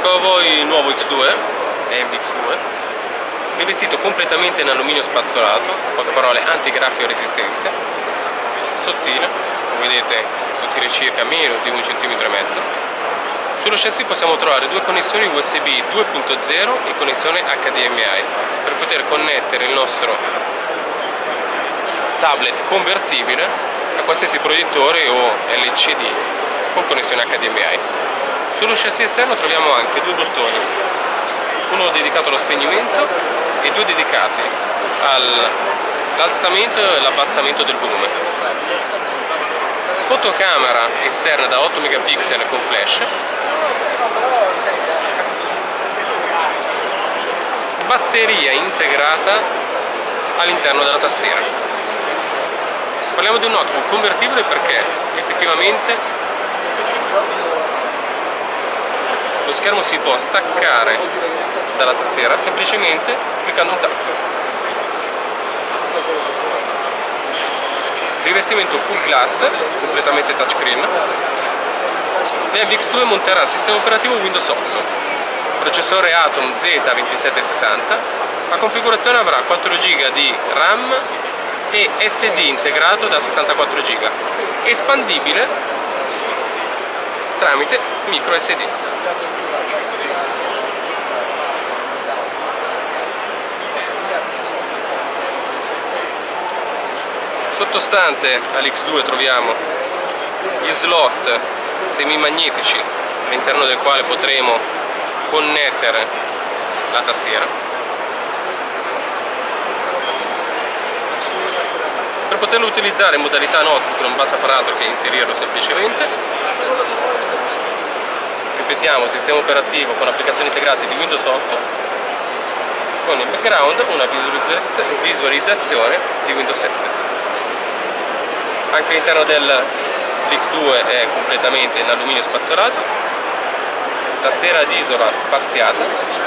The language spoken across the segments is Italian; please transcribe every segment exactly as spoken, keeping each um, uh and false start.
Ecco a voi il nuovo X due, E M V X due, rivestito completamente in alluminio spazzolato, in poche parole antigraffio resistente, sottile, come vedete sottile circa meno di un centimetro e mezzo. Sullo chassis possiamo trovare due connessioni U S B due punto zero e connessione H D M I per poter connettere il nostro tablet convertibile a qualsiasi proiettore o L C D con connessione H D M I. Sullo chassis esterno troviamo anche due bottoni, uno dedicato allo spegnimento e due dedicati all'alzamento e all'abbassamento del volume. Fotocamera esterna da otto megapixel con flash, batteria integrata all'interno della tastiera. Parliamo di un notebook convertibile perché effettivamente lo schermo si può staccare dalla tastiera semplicemente cliccando un tasto. Rivestimento full glass, completamente touchscreen. L'E M V X due monterà il sistema operativo Windows otto, processore Atom Z ventisette sessanta, la configurazione avrà quattro giga di RAM e S D integrato da sessantaquattro giga, espandibile tramite micro S D. Sottostante all'X due troviamo gli slot semimagnetici all'interno del quale potremo connettere la tastiera. Per poterlo utilizzare in modalità notebook non basta fare altro che inserirlo semplicemente. Ripetiamo, sistema operativo con applicazioni integrate di Windows otto, con in background una visualizzazione di Windows sette. Anche all'interno dell'X due è completamente in alluminio spazzolato, tastiera ad isola spaziata,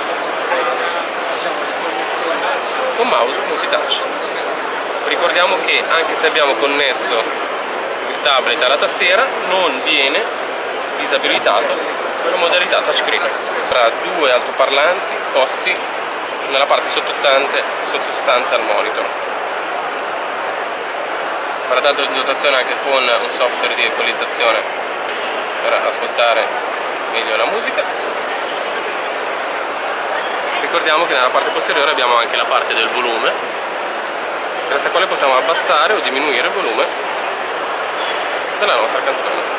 con mouse multitouch. Ricordiamo che anche se abbiamo connesso il tablet alla tastiera non viene disabilitato per modalità touchscreen. Tra due altoparlanti posti nella parte sottostante, sottostante al monitor. Verrà dato in dotazione anche con un software di equalizzazione per ascoltare meglio la musica. Ricordiamo che nella parte posteriore abbiamo anche la parte del volume, grazie al quale possiamo abbassare o diminuire il volume della nostra canzone.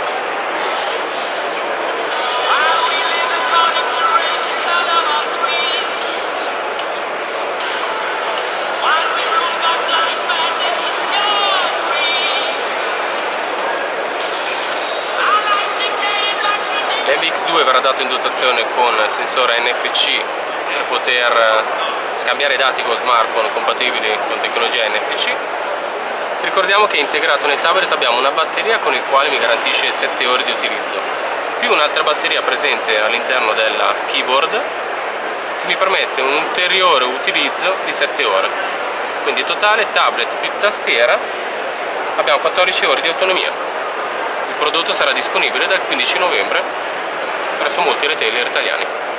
L'E M V X due verrà dato in dotazione con sensore N F C per poter scambiare dati con smartphone compatibili con tecnologia N F C. Ricordiamo che integrato nel tablet abbiamo una batteria con il quale mi garantisce sette ore di utilizzo, più un'altra batteria presente all'interno della keyboard che mi permette un ulteriore utilizzo di sette ore. Quindi totale tablet più tastiera abbiamo quattordici ore di autonomia. Il prodotto sarà disponibile dal quindici novembre presso molti retailer italiani.